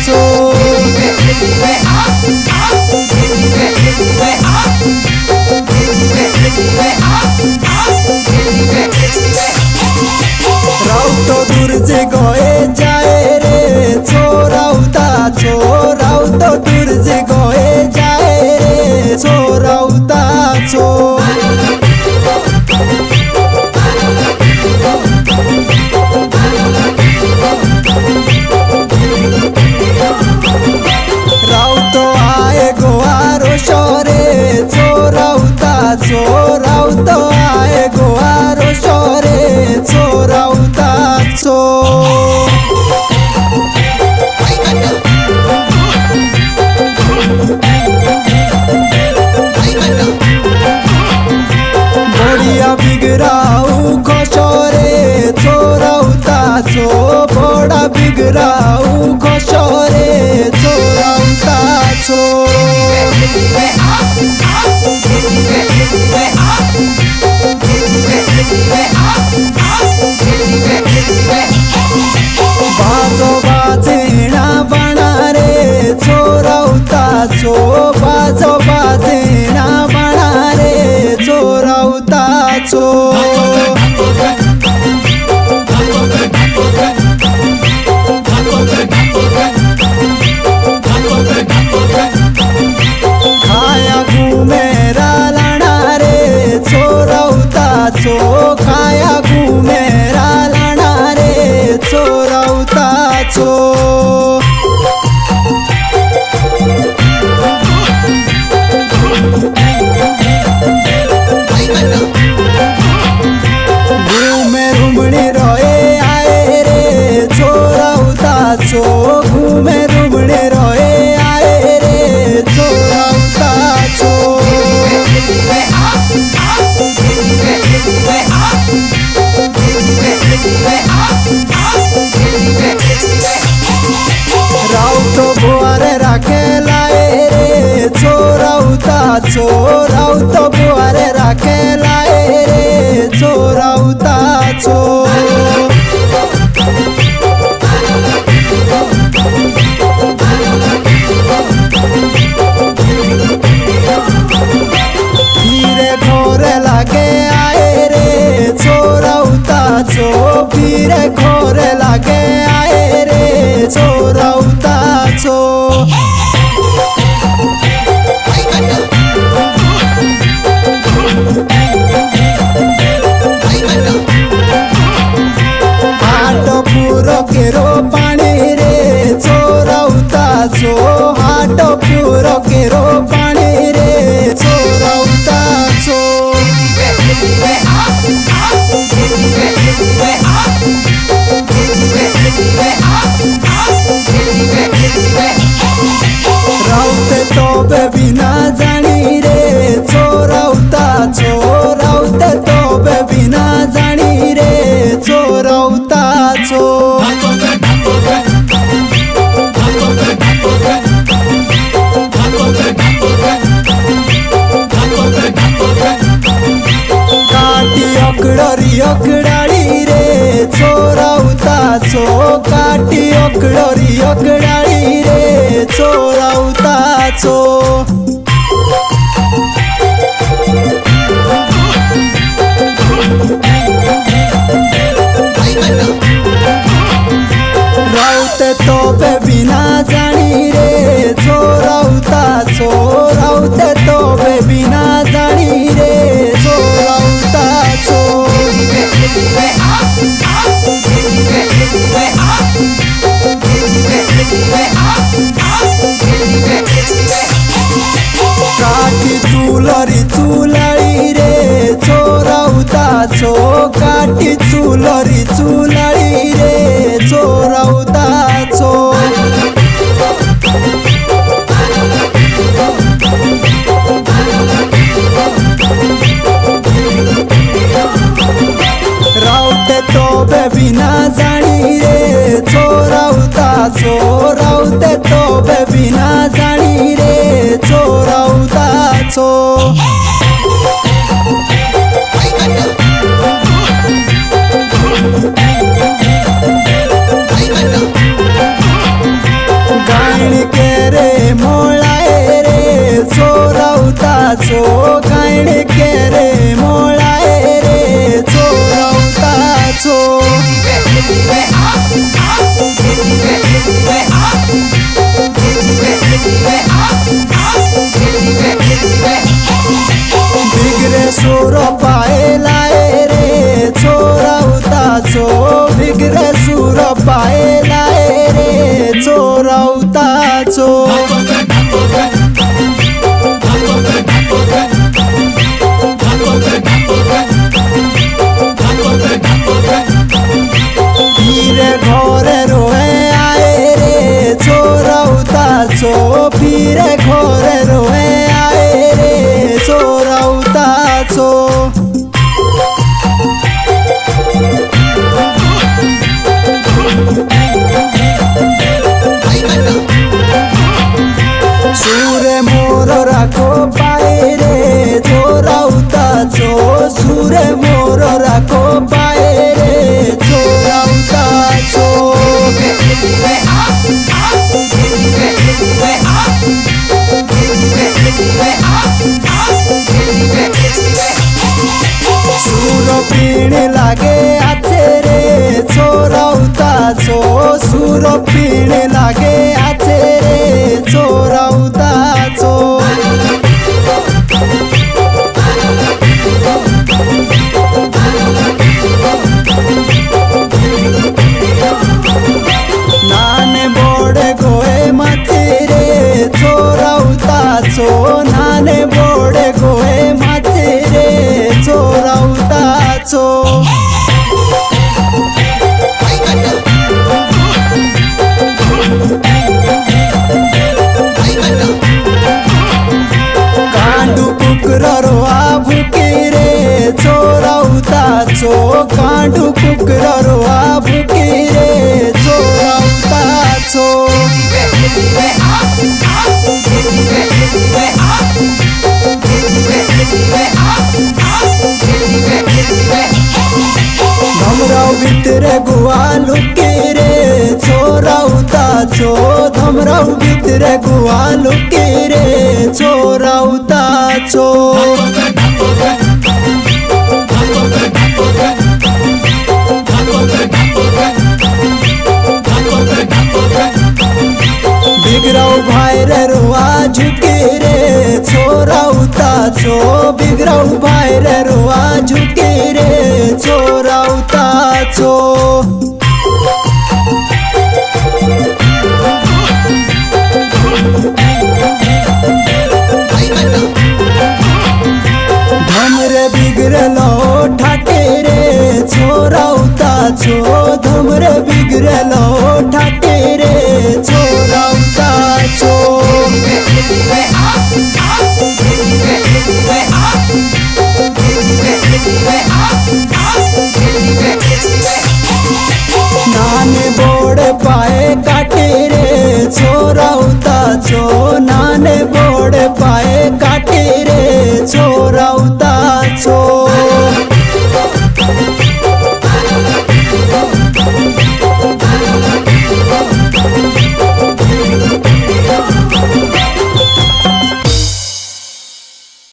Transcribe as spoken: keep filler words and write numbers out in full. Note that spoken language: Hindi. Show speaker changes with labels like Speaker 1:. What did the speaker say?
Speaker 1: छो। राउतो दूर जे गए जाए रे छो राउता छो। राउतो दूर जे गए जाए रे छो राउता छो। राउतो आए गोवारो शोरे छो राउता छो। राउतो आए गोवारो शोरे छो राउता छो। बढ़िया बिगराऊ खसोरे छो राउता छो। बड़ा बिगराऊ खसोरे छो राउता छो। बाजो बाजेना बना रे छो राउता छो। बाजो बाजेना बना रे छो राउता छो। खाया घूमेरा लाना रे छो राउता छो। खाया घूमेरा लाना रे छो राउता छो। घूमे रुमणी रोए आए रे छो राउता छो। घूमे रुमणी रोए आए रे छो राउता छो। राउतो बुआरे राखे लाए रे छो राउता छो। राउतो बुआरे राखे लाए रे छो राउता छो। धीरे घोरे लागे आए रे छो राउता छो। धीरे घोरे लागे आए रे छो राउता छो। हाटो पूरो केरो पानी रे छो राउता छो। हाटो पूरो केरो पानी रे छो राउता छो। राउते तो बिना जानी रे छो राउता छो। राउते तो बिना जानी रे छो राउता छो। काटी अकड़री अकड़ाड़ी रे छो राउता छो। काटी अकड़री अकड़ाड़ी रे छो राउता छो। राउते तो बिना जानी रे छो राउता छो। राउते तो बिना जानी रे छो राउता छो। काटी चूलरी चूलाड़ी रे छो राउता छो। काटी चूलरी चूलाड़ी रे छो राउता छो। राउते तो बिना जानी रे छो राउता छो। राउते तो बिना जानी रे छो राउता छो। छो खाण के रे मोळाए रे चोरावता छो बिगरे सुर पाए लाए रे चोरावता छो बिगरे सुर पाए लाए रे चोरावता छो पीरे घरे रोए आए रे चोरावता छो पीरे घरे रोए आए रे चोरावता छो सूरे मोर राखो पाए रे चोरावता छो सूरे मोर राखो पाए रे चोरावता छो सूर पीण लागे आछे रे चोरावता छो सूर पीण लागे आछे रे चोरावता छो नाने बोड़े गोए माछी रे चोरावता छो नाने बोड़े गोए माछी रे चोरावता छो कांडू कुकरो आ भूकी रे चोरावता छो कांडू कुकरो आ भूकी रे चोरावता छो धमराव भीतरे गुआ लुकी रे चोरावता छो धमराव भीतरे गुआ लुकी रे चोरावता छो बिगराव भाईर रुआ झुकी रे चोरावता छो बिगराव भाईर रुआ झुकी रे चोरावता छो धमरे बिगड़लो ठाटे रे चोरावता छो धमरे बिगड़लो ठाटे रे चोरावता छो नाने बोड़े पाए काटे रे चोरावता छो नाने बोड़े पाए काटे रे चो